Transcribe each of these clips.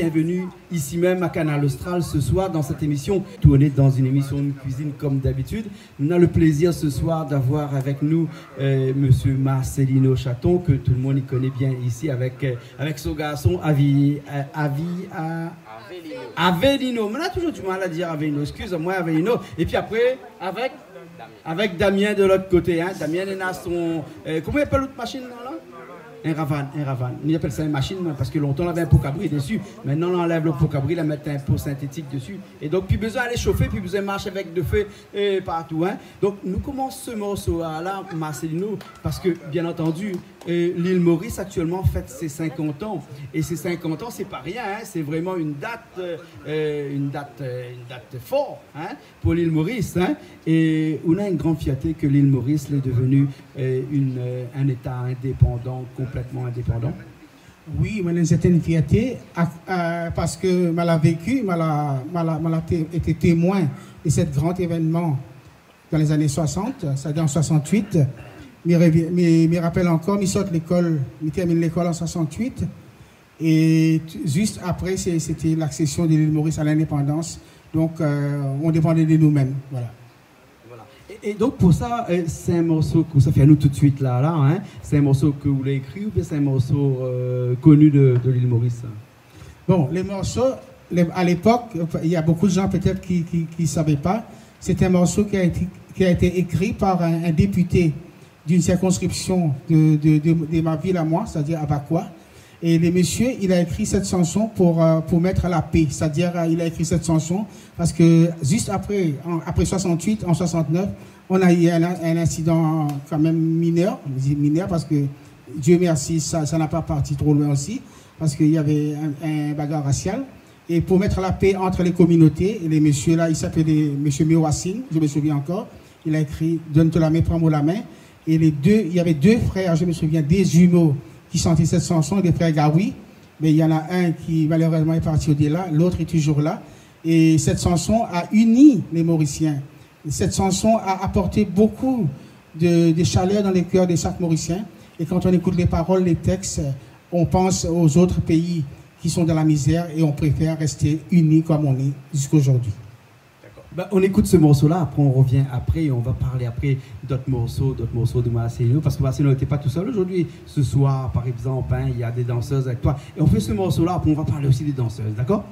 bienvenue ici même à Canal Austral ce soir dans cette émission. On est dans une émission de cuisine comme d'habitude. On a le plaisir ce soir d'avoir avec nous Monsieur Marcelino Chaton, que tout le monde y connaît bien ici, avec son garçon Avelino. Mais là toujours du mal à dire Avelino, excuse-moi Avelino. Et puis après, avec Damien de l'autre côté. Hein. Damien est là son... comment il appelle l'autre machine là? Un ravane. On appelle ça une machine parce que longtemps on avait un pot cabri dessus. Maintenant on enlève le pot cabri, on met un pot synthétique dessus. Et donc plus besoin d'aller chauffer, plus besoin de marcher avec de feu partout. Hein. Donc nous commençons ce morceau là, Marcelino, parce que bien entendu, l'île Maurice actuellement fête ses 50 ans. Et ces 50 ans, c'est pas rien, hein. C'est vraiment une date forte hein, pour l'île Maurice. Hein. Et on a une grande fierté que l'île Maurice est devenue un État indépendant, complètement indépendant. Oui, mais une certaine fierté parce que je l'ai vécu, je été témoin de ce grand événement dans les années 60, c'est-à-dire en 68. Je me rappelle encore, je sors de l'école, je termine l'école en 68. Et juste après, c'était l'accession de l'île Maurice à l'indépendance. Donc, on dépendait de nous-mêmes. Voilà. Et donc pour ça, c'est un morceau que ça fait à nous tout de suite là hein? C'est un morceau que vous l'avez écrit ou bien c'est un morceau connu de l'île Maurice? Bon, les morceaux, à l'époque, il y a beaucoup de gens peut-être qui ne savaient pas, c'est un morceau qui a été écrit par un député d'une circonscription de ma ville à moi, c'est-à-dire à Bakwa. Et le monsieur, il a écrit cette chanson pour mettre la paix. C'est-à-dire, il a écrit cette chanson parce que juste après 68, en 69, on a eu un incident quand même mineur. Je dis mineur parce que, Dieu merci, ça n'a pas parti trop loin aussi, parce qu'il y avait un bagarre racial. Et pour mettre la paix entre les communautés, et les messieurs là, il s'appelait monsieur Mewassine, je me souviens encore, il a écrit « Donne-toi la main, prends-moi la main ». Et il y avait deux frères, je me souviens, des jumeaux, qui chantaient cette chanson, des frères Gaoui, mais il y en a un qui malheureusement est parti au-delà, l'autre est toujours là. Et cette chanson a uni les Mauriciens. Et cette chanson a apporté beaucoup de chaleur dans les cœurs de chaque Mauricien. Et quand on écoute les paroles, les textes, on pense aux autres pays qui sont dans la misère et on préfère rester unis comme on est jusqu'à aujourd'hui. Bah, on écoute ce morceau-là, après on revient après et on va parler après d'autres morceaux de Marcelino, parce que Marcelino n'était pas tout seul aujourd'hui. Ce soir, par exemple, hein, il y a des danseuses avec toi. Et on fait ce morceau-là, après on va parler aussi des danseuses, d'accord?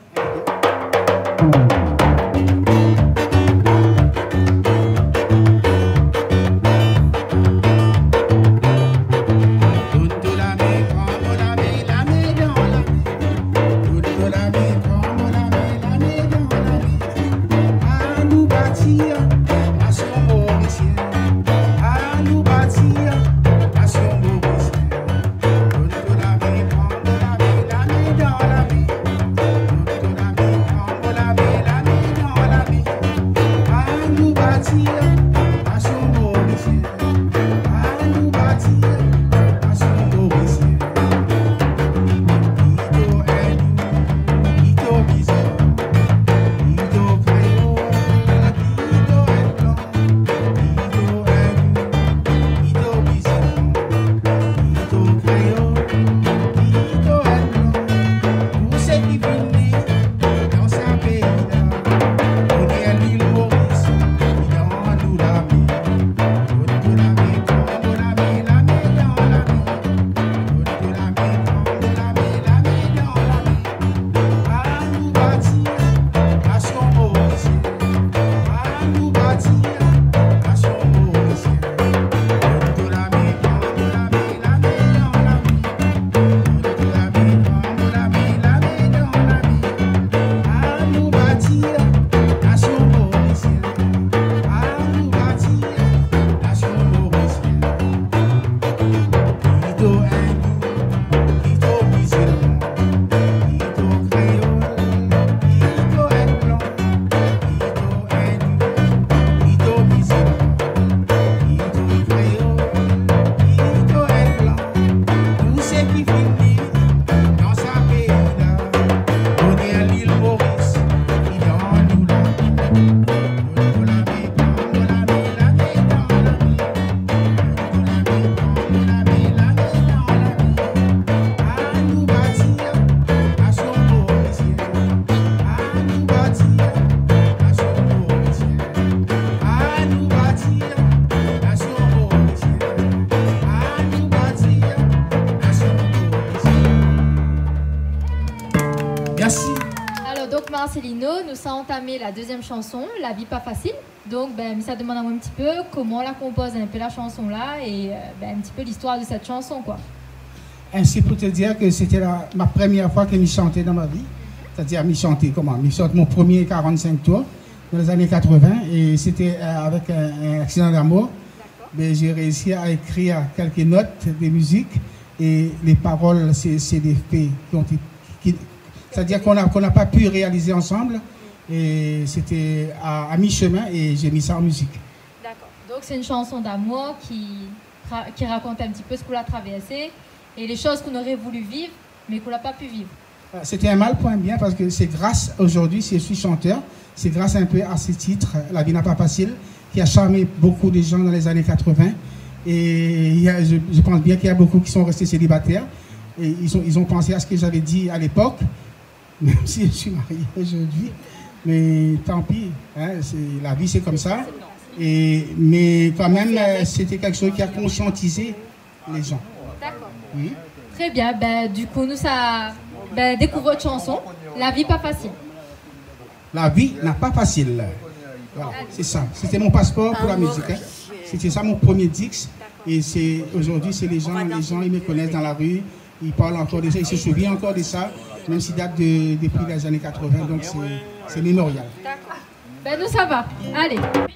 Merci. Alors, donc, Marcelino, nous sommes entamé la deuxième chanson, La vie pas facile. Donc, ça demande un petit peu comment on la compose un peu la chanson là et un petit peu l'histoire de cette chanson, quoi. Ainsi pour te dire que c'était ma première fois que je chantais dans ma vie. C'est-à-dire, je chantais comment? Je chantais mon premier 45 tours dans les années 80 et c'était avec un accident d'amour. J'ai réussi à écrire quelques notes de musique et les paroles, c'est des faits c'est-à-dire qu'on n'a pas pu réaliser ensemble et c'était à mi-chemin et j'ai mis ça en musique. D'accord. Donc c'est une chanson d'amour qui raconte un petit peu ce qu'on a traversé et les choses qu'on aurait voulu vivre mais qu'on n'a pas pu vivre. C'était un mal pour un bien parce que c'est grâce, aujourd'hui, si je suis chanteur, c'est grâce un peu à ce titre, La vie n'a pas facile, qui a charmé beaucoup de gens dans les années 80. Et je pense bien qu'il y a beaucoup qui sont restés célibataires. Et ils ont pensé à ce que j'avais dit à l'époque, même si je suis marié aujourd'hui. Mais tant pis, hein, la vie c'est comme ça. Mais quand même, c'était quelque chose qui a conscientisé les gens. D'accord. Oui. Très bien. Du coup, nous, ça découvre votre chanson, La vie pas facile. La vie n'a pas facile. Voilà, c'est ça. C'était mon passeport pour la musique. Hein. C'était ça mon premier disque. Et aujourd'hui, c'est les gens, ils me connaissent dans la rue. Ils parlent encore de ça, ils se souviennent encore de ça, même s'il date depuis les années 80. Donc c'est mémorial. D'accord. Nous, ça va. Allez.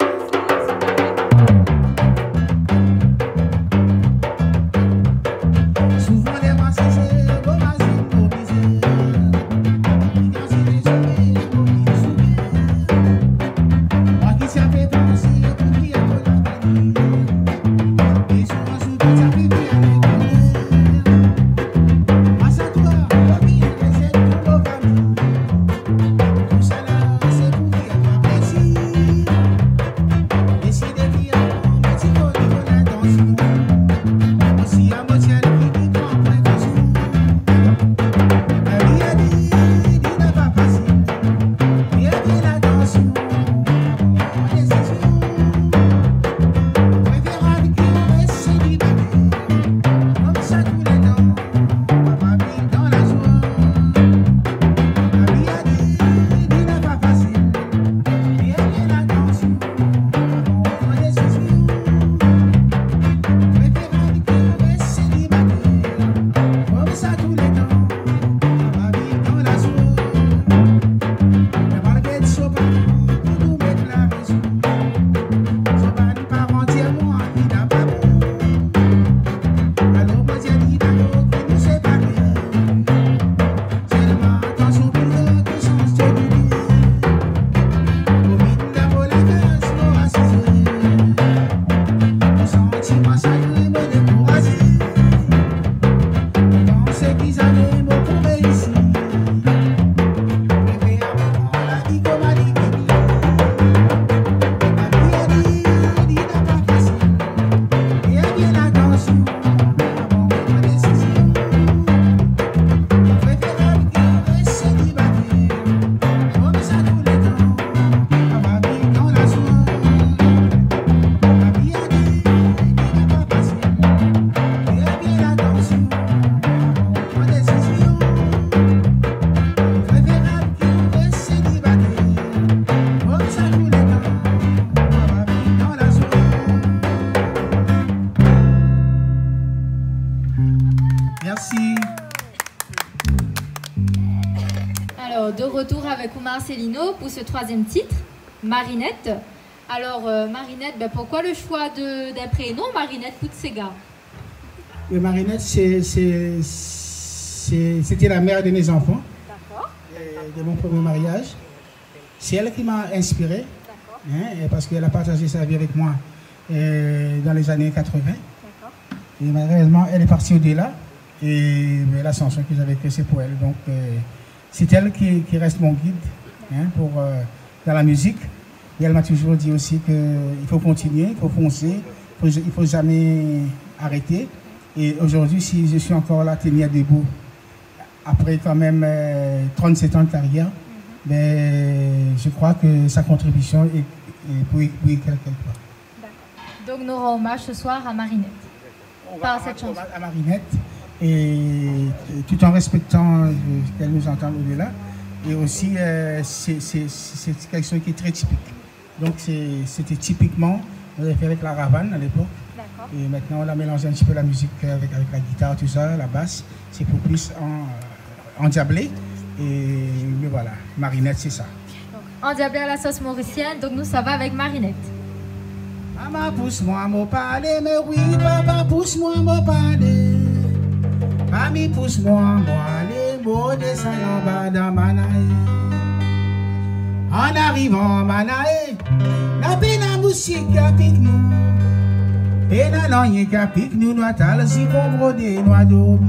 Marcelino pour ce troisième titre, Marinette. Alors, Marinette, pourquoi le choix d'un prénom, Marinette Poutsega? Marinette, c'était la mère de mes enfants, de mon premier mariage. C'est elle qui m'a inspiré, hein, parce qu'elle a partagé sa vie avec moi dans les années 80. Et malheureusement, elle est partie au-delà. Et la chanson que j'avais créée, c'est pour elle. Donc, c'est elle qui reste mon guide. Hein, dans la musique. Et elle m'a toujours dit aussi qu'il faut continuer, il faut foncer, il ne faut jamais arrêter. Et aujourd'hui, si je suis encore là, tenir debout, après quand même 37 ans de carrière, je crois que sa contribution est pour quelque part. Donc nous rendons hommage ce soir à Marinette. Par cette chanson. À Marinette, et tout en respectant qu'elle nous entende au-delà. Et aussi, c'est quelque chose qui est très typique. Donc c'était typiquement, on l'avait fait avec la ravane à l'époque. Et maintenant on a mélangé un petit peu la musique avec la guitare, tout ça, la basse. C'est pour plus endiablé. Mais voilà, Marinette, c'est ça. Endiablé à la sauce mauricienne, donc nous ça va avec Marinette. Maman pousse-moi me parler, mais oui, papa pousse-moi me parler. Mamie pousse-moi aller, beau descend en bas dans Manaï. En arrivant à Manaï, la peine à musique qui pique nous. Et la langue qui pique nous, nous attendons si qu'on brode, nous a dormi.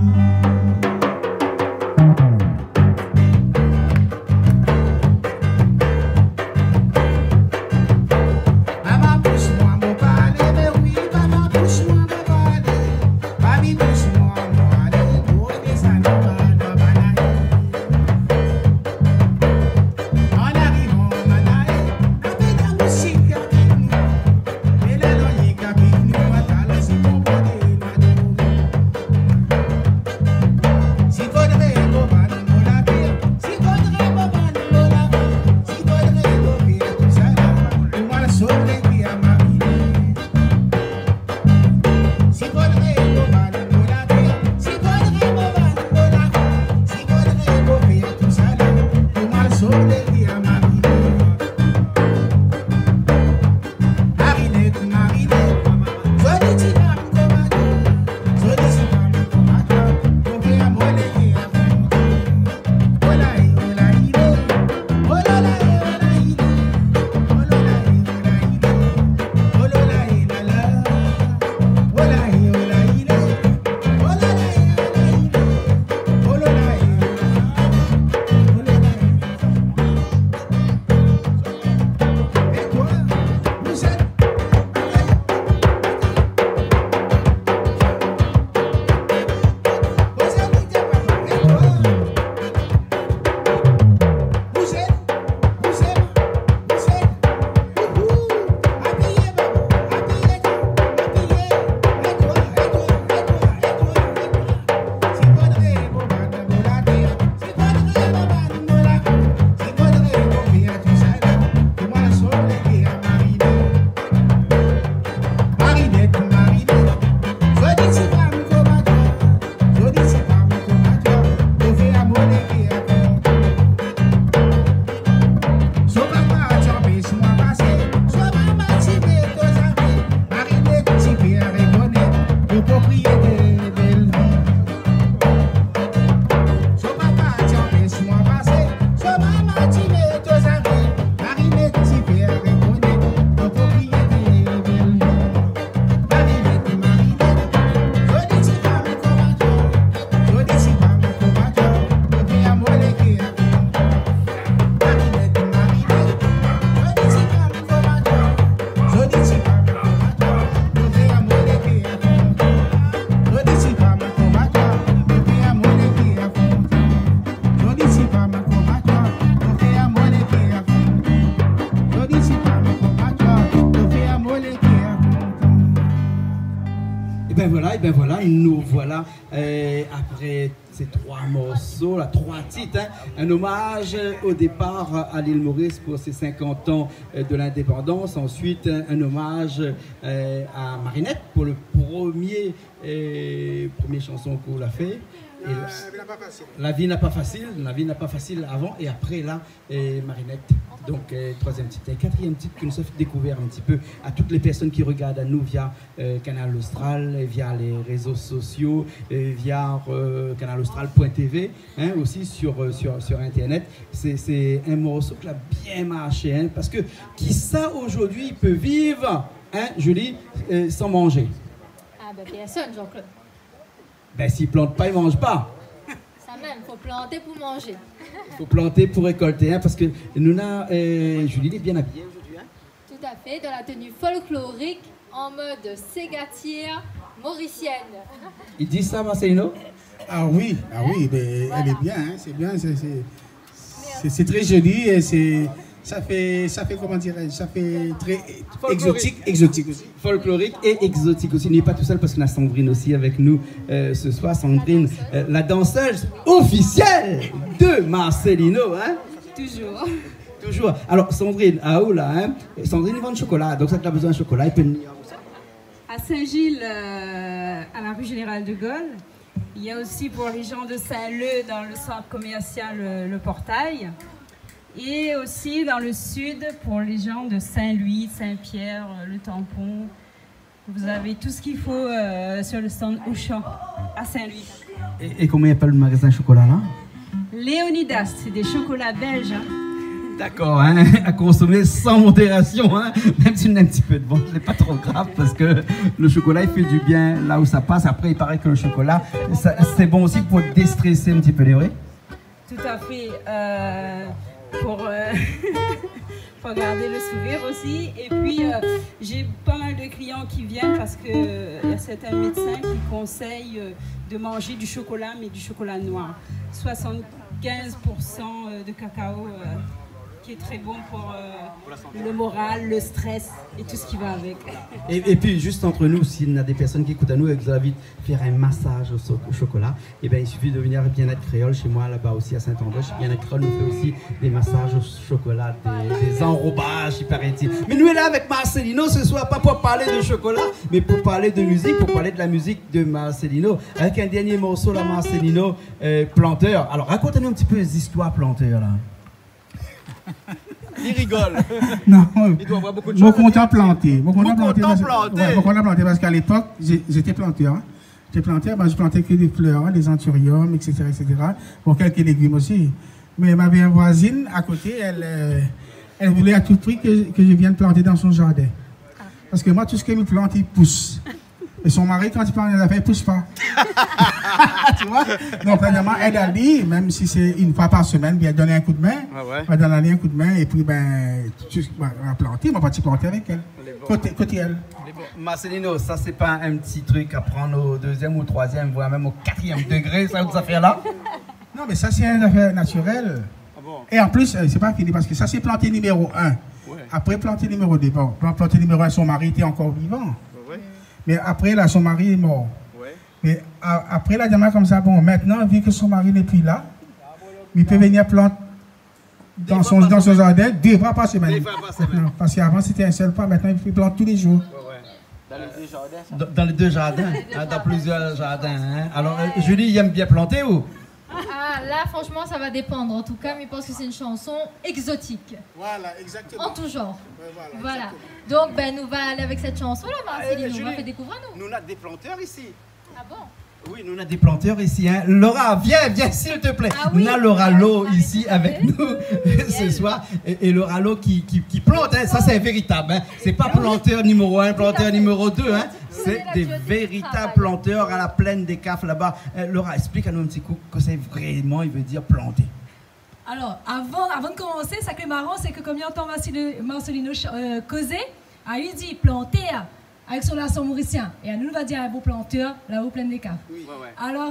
ben voilà, nous voilà après ces trois morceaux, là, trois titres, hein, un hommage au départ à l'île Maurice pour ses 50 ans de l'indépendance, ensuite un hommage à Marinette pour le premier chanson qu'on a fait. La vie n'a pas facile, la vie n'a pas facile avant et après là, Marinette. Donc troisième titre et quatrième titre que nous avons découvert un petit peu à toutes les personnes qui regardent à nous via Canal Austral, via les réseaux sociaux, via canalaustral.tv, hein, aussi sur internet. C'est un morceau qui a bien marché, hein, parce que qui ça aujourd'hui peut vivre, hein, Julie, sans manger? Ah ben personne, Jean-Claude. Ben s'il plante pas, il mange pas. Ça même, faut planter pour manger. Il faut planter pour récolter, hein, parce que nous Julie est bien habillée aujourd'hui. Hein. Tout à fait, dans la tenue folklorique, en mode ségatière mauricienne. Il dit ça, Marcelino? Ah oui, mais voilà. Elle est bien, hein, c'est bien, c'est très joli et ça fait comment dirais-je, ça fait très Folklorique. exotique aussi. Folklorique et exotique aussi. N'est pas tout seul parce qu'on a Sandrine aussi avec nous ce soir. Sandrine, la danseuse officielle de Marcelino, hein? Toujours. Toujours. Alors Sandrine, à où là, hein? Sandrine vend du chocolat, donc ça tu as besoin de chocolat. Il peut venir où ça? À Saint-Gilles, à la rue Générale de Gaulle. Il y a aussi pour les gens de Saint-Leu dans le centre commercial Le Portail. Et aussi dans le sud pour les gens de Saint-Louis, Saint-Pierre, le Tampon. Vous avez tout ce qu'il faut sur le stand Auchan à Saint-Louis. Et comment il appelle le magasin chocolat là? Léonidas, c'est des chocolats belges. Hein. D'accord, hein, à consommer sans modération, hein, même si on a un petit peu de bon, c'est pas trop grave parce que le chocolat il fait du bien là où ça passe. Après, il paraît que le chocolat, c'est bon aussi pour déstresser un petit peu les vrais. Tout à fait, pour garder le sourire aussi. Et puis, j'ai pas mal de clients qui viennent parce qu'il y a certains médecins qui conseillent de manger du chocolat, mais du chocolat noir. 75% de cacao. Qui est très bon pour le moral, le stress et tout ce qui va avec. Et puis, juste entre nous, s'il y a des personnes qui écoutent à nous et que vous avez envie de faire un massage au chocolat, eh bien, il suffit de venir à Bien-être Créole, chez moi, là-bas aussi à Saint-André. Chez Bien-être Créole, on fait aussi des massages au chocolat, des enrobages, il paraît-il. Mais nous, on est là avec Marcelino ce soir, pas pour parler de chocolat, mais pour parler de musique, pour parler de la musique de Marcelino, avec un dernier morceau, là, Marcelino, Planteur. Alors, racontez-nous un petit peu les histoires Planteur, là. Il rigole. Non, Il doit avoir beaucoup de mon choses. compte a planté. Mon compte a planté. Mon compte a planté parce qu'à l'époque, j'étais planteur. Hein. J'étais planteur, je plantais que des fleurs, hein, des anthuriums, etc., etc. Bon, quelques légumes aussi. Mais ma bien voisine, à côté, elle voulait à tout prix que je vienne planter dans son jardin. Parce que moi, tout ce que je plante, il pousse. Et son mari, quand il plante les affaires, il ne pousse pas. Tu vois? Donc, premièrement, elle a dit, même si c'est une fois par semaine, bien donner un coup de main. Ah ouais. Elle va donner un coup de main et puis, ben, on va planter, on va partir planter avec elle. Côté elle. Marcelino, ça c'est pas un petit truc à prendre au deuxième ou troisième, voire même au 4e degré, ça, cette affaire-là? Non, mais ça, c'est une affaire naturelle. Ah bon? Et en plus, c'est pas fini parce que ça, c'est planté numéro 1. Ouais. Après, planté numéro 2. Bon, planté numéro 1, son mari était encore vivant. Ouais. Mais après, là, son mari est mort. Ouais. Mais après, la dame comme ça, bon, maintenant, vu que son mari n'est plus là, il peut venir planter dans son jardin 2 fois par semaine. 2 fois par semaine. Non, parce qu'avant, c'était un seul pas, maintenant, il plante tous les jours. Dans les 2 jardins. Dans les 2 jardins, hein, dans plusieurs jardins. Hein. Alors, Julie, il aime bien planter ou? Ah, là, franchement, ça va dépendre. En tout cas, mais je pense que c'est une chanson exotique. Voilà, exactement. En tout genre. Voilà. Donc, ben, nous va aller avec cette chanson-là, Marceline. On va faire découvrir nous. Nous, on a des planteurs ici. Ah bon? Oui, nous, on a des planteurs ici. Hein. Laura, viens, s'il te plaît. Ah oui, on a Laura Lo avec ici avec nous ce soir. Et Laura Lo qui plante, hein. Ça, c'est véritable. Hein. C'est pas planteur numéro 1, planteur numéro 2. Hein. C'est des véritables planteurs à la plaine des Cafes là-bas. Laura, explique-nous un petit coup que c'est vraiment, il veut dire planter. Alors, avant de commencer, ça qui est marrant, c'est que comme il entend Marcelino causer, il dit planter avec son accent mauricien. Et à nous, on va dire un beau planteur là-haut, plein des caves. Oui. Ouais. Alors,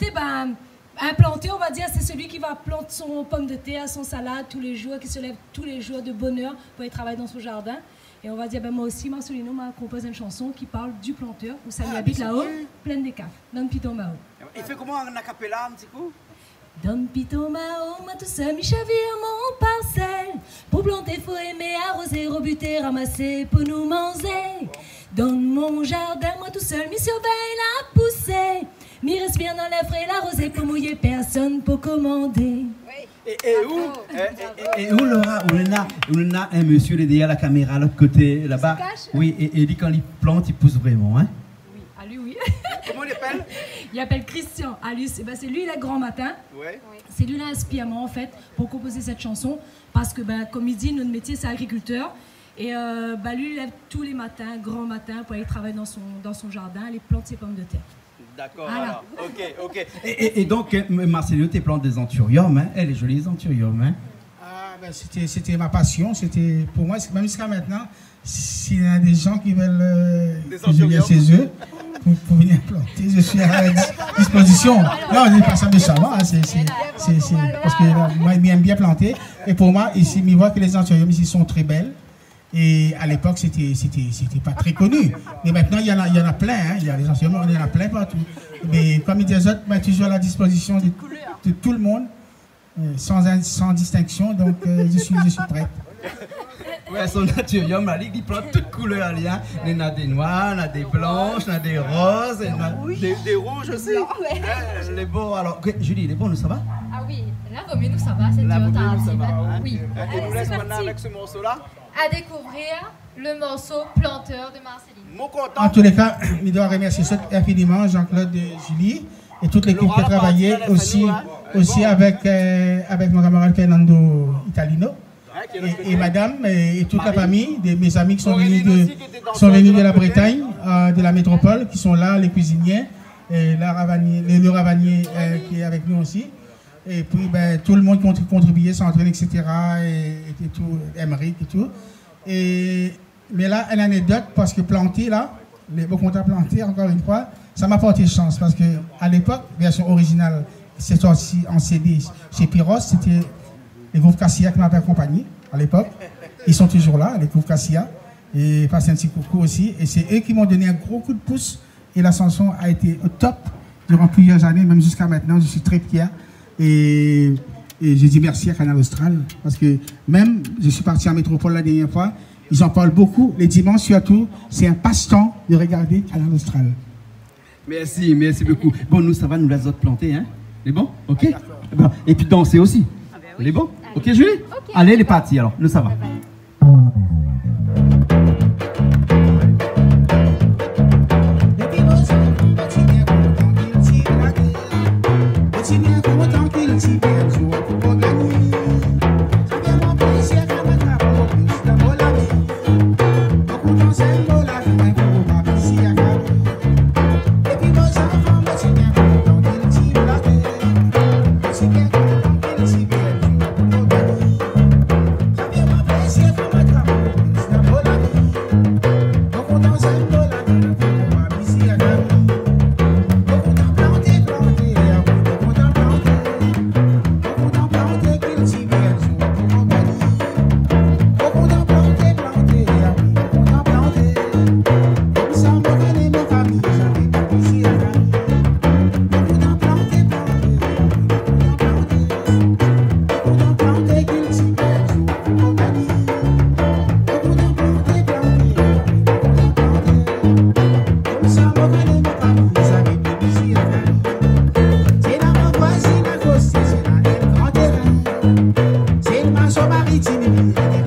un planteur, on va dire, c'est celui qui va planter son pomme de terre, son salade tous les jours, qui se lève tous les jours de bonne heure pour aller travailler dans son jardin. Et on va dire, ben moi aussi, Marcelino m'a composé une chanson qui parle du planteur, où ça lui habite là-haut, plein des caves, dans le piton Mao. Il fait comment en acapella un petit coup? Dans le piton Mao, moi tout seul, mi chavire mon parcelle. Pour planter, faut aimer, arroser, rebuter, ramasser, pour nous manger. Dans mon jardin, moi tout seul, mi surveille la poussée. Mi respire dans l'air frais, l'arroser, pour mouiller, personne pour commander. Et où Laura, on a un monsieur derrière la caméra, à l'autre côté, là-bas. Oui, et il dit quand il plante, il pousse vraiment, hein? Oui, à lui, oui. Comment il appelle? Il appelle Christian. À lui, c'est lui, il est grand matin. Ouais. C'est lui l'inspirement, en fait, pour composer cette chanson. Parce que, comme il dit, notre métier, c'est agriculteur. Et lui, il lève tous les matins, grand matin, pour aller travailler dans son jardin, aller planter ses pommes de terre. D'accord, voilà. Ok. Et donc, Marcelino, tu plantes des anthuriums, hein? Elle est jolie, les anthuriums, hein? Ah, ben, c'était ma passion. C'était pour moi, même jusqu'à maintenant, s'il y a des gens qui veulent que je vienne chez eux pour venir planter, je suis à disposition. Non, on n'est pas ça méchamment, hein, parce que moi, j'aime bien planter. Et pour moi, ici, je vois que les anthuriums ici sont très belles. Et à l'époque, c'était pas très connu. Mais maintenant, il y en a plein. Hein. Il y a les anthuriums, il y en a plein partout. Mais comme ils disent, ben, toujours à la disposition de tout le monde, sans distinction. Donc, je suis prête. Ouais, son anthurium, là, il prend toutes couleurs. Il y a des noirs, il y a des blanches, il y a des roses, il y a des rouges aussi. Les beaux, alors, Julie, les beaux, nous, ça va? Ah oui, là, comme nous, ça va, c'est dur, ça va. Oui. Et nous laisse maintenant avec ce morceau-là À découvrir le morceau Planteur de Marceline. En tous les cas, je dois remercier infiniment Jean-Claude et Julie et toute l'équipe qui a travaillé aussi avec mon camarade Fernando Italino et madame et toute la famille, mes amis qui sont venus de la Bretagne, de la métropole, qui sont là, les cuisiniers, et le ravanier qui est avec nous aussi. Et puis ben, tout le monde qui a contribué, Sandrine, etc. Et tout, Emmerich et tout. Mais là, une anecdote, parce que planter là, les beaux comptes à planter, encore une fois, ça m'a porté chance. Parce qu'à l'époque, version originale, c'est sorti en CD chez Pyros, c'était les groupes Cassia qui m'avaient accompagné à l'époque. Ils sont toujours là, les groupes Cassia. Et passé un petit coucou aussi. Et c'est eux qui m'ont donné un gros coup de pouce. Et la chanson a été au top durant plusieurs années, même jusqu'à maintenant. Je suis très fier. Et je dis merci à Canal Austral. Parce que même, je suis parti en métropole la dernière fois, ils en parlent beaucoup. Les dimanches surtout, c'est un passe-temps de regarder Canal Austral. Merci beaucoup. Bon, nous, ça va, nous les autres planter, hein? Les bons? Ok. Bon. Et puis danser aussi. Les bons? Ok, Julie? Okay. Allez, les parties alors. Nous, ça va. Maritime.